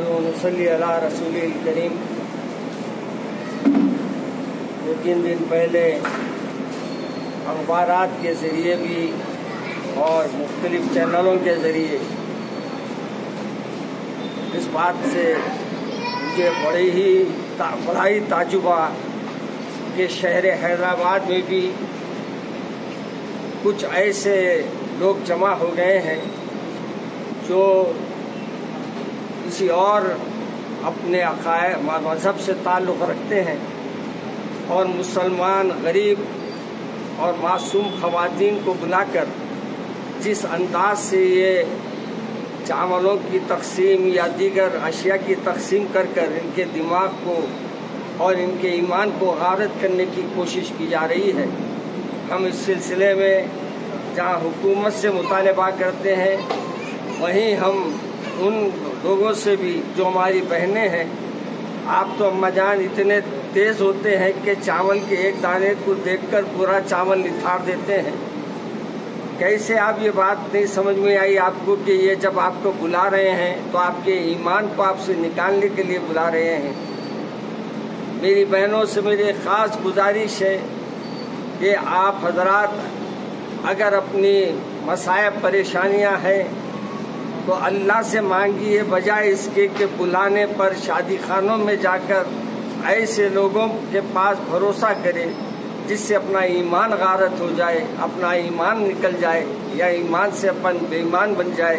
नहमदुहु व नसल्ली अला रसूलिल करीम। 2-3 दिन पहले अखबारात के ज़रिए भी और मुख्तलिफ चैनलों के ज़रिए इस बात से मुझे बड़ा ही ताजुबा कि शहर हैदराबाद में भी कुछ ऐसे लोग जमा हो गए हैं जो किसी और अपने अकायद मज़हब से ताल्लुक़ रखते हैं और मुसलमान गरीब और मासूम ख़वातीन को बुलाकर जिस अंदाज से ये चावलों की तकसीम या दीगर अशिया की तकसीम कर इनके दिमाग को और इनके ईमान को गारत करने की कोशिश की जा रही है। हम इस सिलसिले में जहाँ हुकूमत से मुतालबा करते हैं वहीं हम उन लोगों से भी जो हमारी बहनें हैं, आप तो अम्मा जान इतने तेज़ होते हैं कि चावल के एक दाने को देखकर पूरा चावल निथार देते हैं। कैसे आप ये बात नहीं समझ में आई आपको कि ये जब आपको बुला रहे हैं तो आपके ईमान को आपसे निकालने के लिए बुला रहे हैं। मेरी बहनों से मेरी ख़ास गुजारिश है कि आप हजरात अगर अपनी मसाइब परेशानियां हैं तो अल्लाह से मांगिए, बजाय इसके कि बुलाने पर शादी खानों में जाकर ऐसे लोगों के पास भरोसा करें जिससे अपना ईमान गारत हो जाए, अपना ईमान निकल जाए या ईमान से अपन बेईमान बन जाए।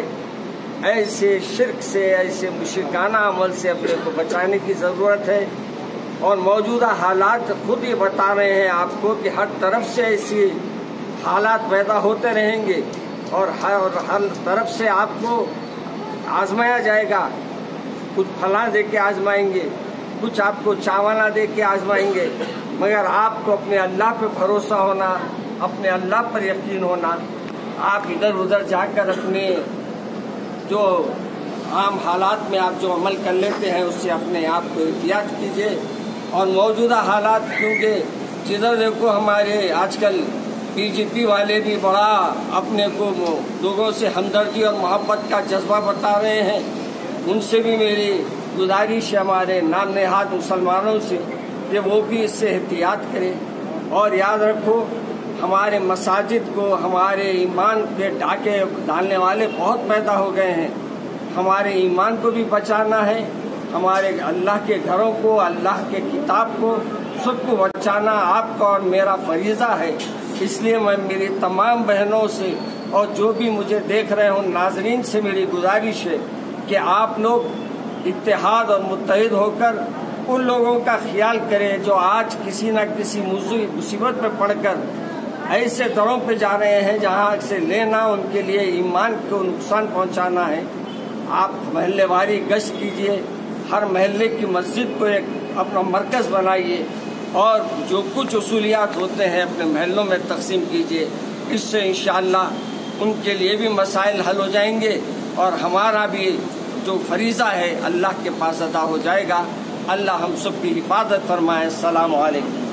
ऐसे शिर्क से, ऐसे मुशरिकाना अमल से अपने को बचाने की ज़रूरत है। और मौजूदा हालात खुद ही बता रहे हैं आपको कि हर तरफ से ऐसी हालात पैदा होते रहेंगे और हर तरफ से आपको आजमाया जाएगा। कुछ फलां दे के आजमाएंगे, कुछ आपको चावला दे के आजमाएंगे, मगर आपको अपने अल्लाह पे भरोसा होना, अपने अल्लाह पर यकीन होना। आप इधर उधर जाकर अपने जो आम हालात में आप जो अमल कर लेते हैं उससे अपने आप को एहतियात कीजिए। और मौजूदा हालात, क्योंकि जिधर देखो हमारे आजकल बीजेपी वाले भी बड़ा अपने को लोगों से हमदर्दी और मोहब्बत का जज्बा बता रहे हैं, उनसे भी मेरी गुजारिश है हमारे नाम नेहाद मुसलमानों से कि वो भी इससे एहतियात करें। और याद रखो, हमारे मसाजिद को हमारे ईमान के डाके डालने वाले बहुत पैदा हो गए हैं। हमारे ईमान को भी बचाना है, हमारे अल्लाह के घरों को, अल्लाह के किताब को, सबको बचाना आपका और मेरा फरीज़ा है। इसलिए मैं मेरी तमाम बहनों से और जो भी मुझे देख रहे हो नाजरीन से मेरी गुजारिश है कि आप लोग इत्तेहाद और मुत्तहिद होकर उन लोगों का ख्याल करें जो आज किसी न किसी मुसीबत में पड़कर ऐसे दरों पे जा रहे हैं जहाँ से लेना उनके लिए ईमान को नुकसान पहुँचाना है। आप महल्लेवारी गश्त कीजिए, हर महल्ले की मस्जिद को एक अपना मरकज़ बनाइए और जो कुछ उसूलियात होते हैं अपने महलों में तकसीम कीजिए। इससे इंशाअल्लाह उनके लिए भी मसाइल हल हो जाएंगे और हमारा भी जो फरीज़ा है अल्लाह के पास अदा हो जाएगा। अल्लाह हम सब की हिफाजत फरमाए। अस्सलामु अलैकुम।